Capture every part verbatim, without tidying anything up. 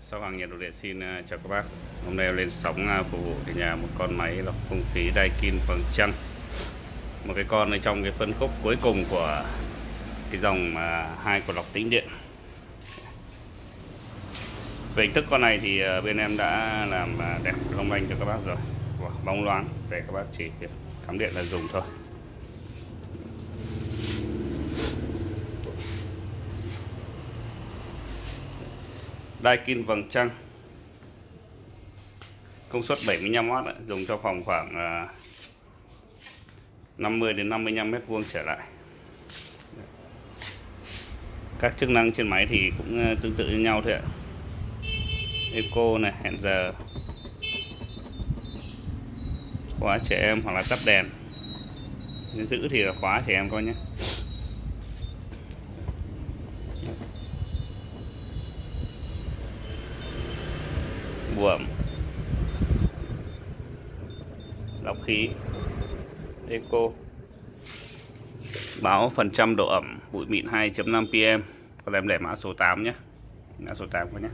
Shop hàng nhiệt độ điện xin chào các bác. Hôm nay lên sóng phục vụ cả nhà một con máy lọc không khí Daikin vầng trăng. Một cái con ở trong cái phân khúc cuối cùng của cái dòng hai cột lọc tĩnh điện. Về hình thức con này thì bên em đã làm đẹp long lanh cho các bác rồi, bóng loáng để các bác chỉ việc cắm điện là dùng thôi. Daikin vầng trăng, công suất bảy mươi lăm oát, dùng cho phòng khoảng năm mươi đến năm mươi lăm mét vuông trở lại. Các chức năng trên máy thì cũng tương tự như nhau thôi ạ. Eco này, hẹn giờ, khóa trẻ em hoặc là tắt đèn. Nếu giữ thì là khóa trẻ em coi nhé. Buồm, lọc khí, eco, báo phần trăm độ ẩm, bụi mịn hai chấm năm pi em. Còn em để mã số tám nhé, mã số tám coi nhé.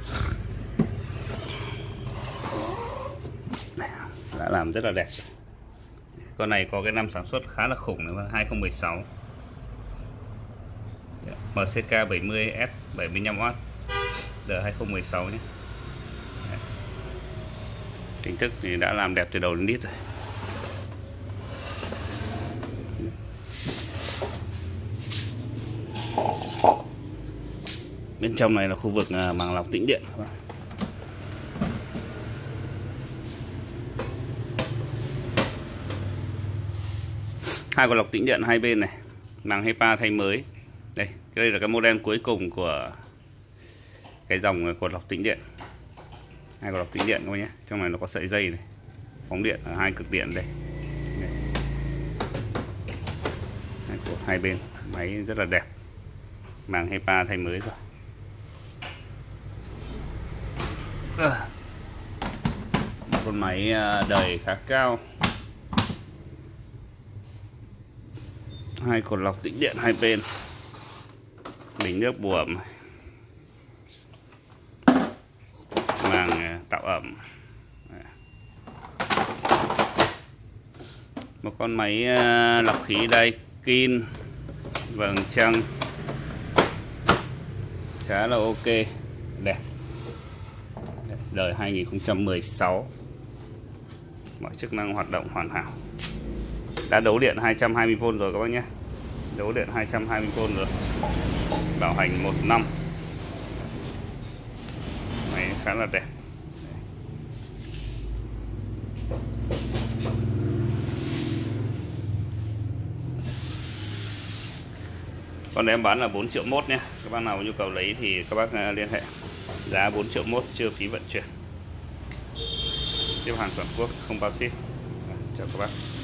Đã làm rất là đẹp. Con này có cái năm sản xuất khá là khủng, là hai không một sáu, em xê ca bảy mươi S bảy mươi lăm oát, D hai không một sáu nhé. Hình thức thì đã làm đẹp từ đầu đến đít rồi. Bên trong này là khu vực màng lọc tĩnh điện. Hai con lọc tĩnh điện hai bên này, màng HEPA thay mới. Đây, cái đây là cái model cuối cùng của cái dòng cột lọc tĩnh điện. Hai cột lọc tĩnh điện các bác nhé. Trong này nó có sợi dây này, phóng điện ở hai cực điện đây. đây. Hai cột hai bên, máy rất là đẹp, màng HEPA thay mới rồi. Con máy đời khá cao, hai cột lọc tĩnh điện hai bên, bình nước buồm, màng tạo ẩm. Một con máy lọc khí Daikin vầng trăng khá là ok, đẹp, đời hai nghìn không trăm mười sáu, mọi chức năng hoạt động hoàn hảo. Đã đấu điện hai trăm hai mươi vôn rồi các bác nhé, đấu điện hai trăm hai mươi vôn rồi, bảo hành một năm. Máy khá là đẹp. Còn em bán là bốn triệu mốt nhé. Các bác nào có nhu cầu lấy thì các bác liên hệ. Giá bốn triệu mốt chưa phí vận chuyển. Tiếp hàng toàn quốc không bao ship. Chào các bác.